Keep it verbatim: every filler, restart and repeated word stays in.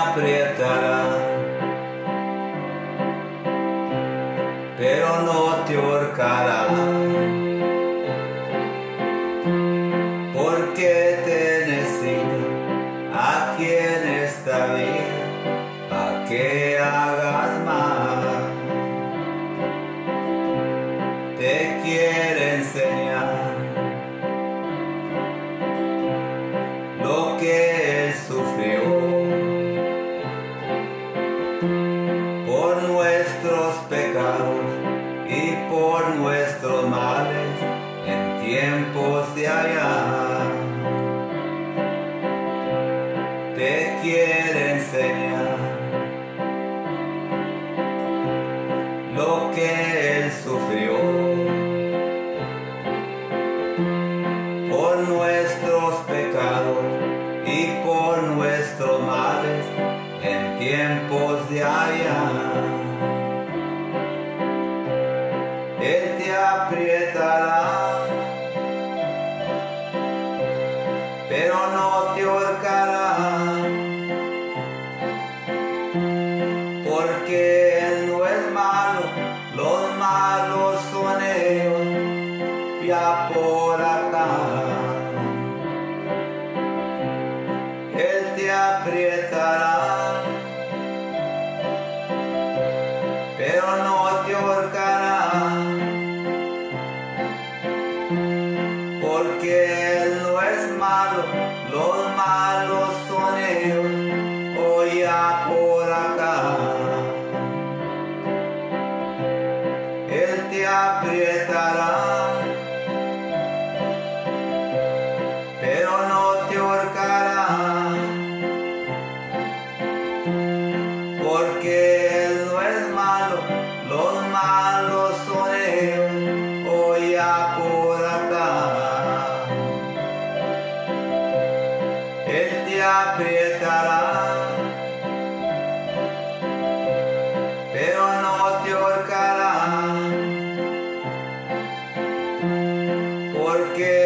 aprietará, pero no te ahorcará, porque te necesita aquí en esta vida, a que hagas más. Te quiere enseñar lo que Él sufrió por nuestros pecados y por nuestros males en tiempos de allá. Te quiere enseñar lo que Él sufrió por nuestros pecados y por nuestros males en tiempos de allá. Él te aprietará, pero no te ahorcará, porque Él no es malo, los malos son ellos, ya por acá. Él te aprietará, pero no te ahorcará, porque Él no es malo, los malos son ellos, o ya por acá. Él te aprietará, pero no te ahorcará, porque Él no es malo, los malos son ellos, o ya por acá. Él te aprietará, pero no te ahorcará, porque